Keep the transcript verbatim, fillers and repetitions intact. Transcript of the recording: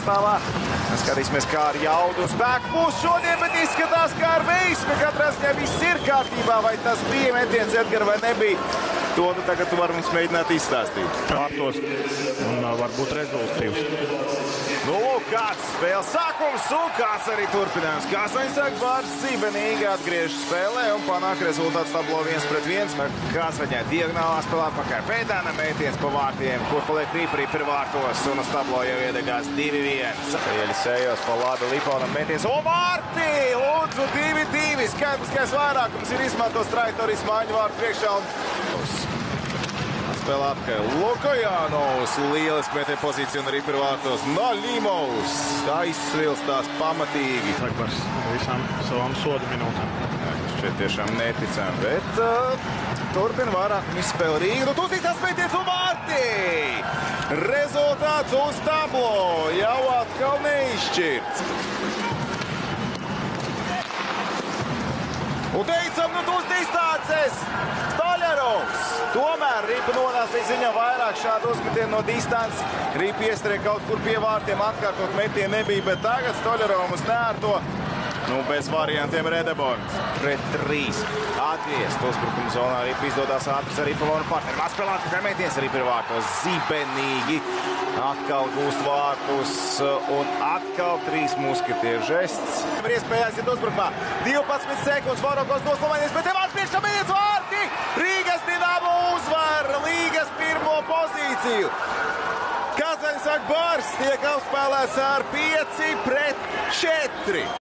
sastāvā. Skatīsimies, kā ar jaudu spēku būs šodien, bet izskatās, kā ar veiksmi. Katrā ziņā viss ir kārtībā, vai tas bija metiens, Edgar, vai nebija. To nu tagad tu vari mums mēģināt izstāstīt. Kārtos un uh, varbūt rezultātīvs. Nu, kāds spēles sākums un kāds arī turpinājums. Kāsaņš sāk Bārs Zibenīgi atgriež spēlē un panāk rezultāts tablo viens pret viens. Kāsaņā diagonālā spēlē pakaļ Pēdāna mētiens pa vārtiem, kur paliek Rīparī pir vārtos un uz tablo jau iedegās divi viens. Ieļas ejos pa labi Lipaunam mētiens un vārti! Lūdzu, divi divi. Skaidriskais vairākums ir izmantos trajektorijas māņu vārtu priekšā un spēlē apkārt Lukojanovs. Lieliski mētē pozīciju un arī pir vārtos Noļimovs. Aizsvilstās pamatīgi. Par visām savām sodu minūtēm. Šeit tiešām neticām, bet uh, turpina vairākumu izspēle Rīga. Nu, tūs īstās mētiens un vārti! Rezultāts uz tablo jau atkal neizšķirts. Un teicam, nu tūs distances! Stoļarovs! Tomēr Rīpa nonāca ziņā vairāk šādu uzmetienu no distances. Rīpa iestrēja kaut kur pie vārtiem, atkārtot metienu nebija, bet tagad Stoļarovs nērto. Nu, bez variantiem Redebons. Pret trīs. Atgriezt uzbrukuma zonā. Rīpa izdodās ātris arī pa Lonu partneri. Atspēlēt, kā mētiens arī pir vārtos. Zibenīgi. Atkal gūst vārtus un atkal trīs musketieru žests. Ir iespējās iet uzbrukumā. divpadsmit sekundes Vorokos noslavainies, bet te vārds priekšā mēģinies vārti! Rīgas Dinamo uzvar Līgas pirmo pozīciju. Kāsaņš sāk Bārs tiek apspēlēts ar pieci pret četri.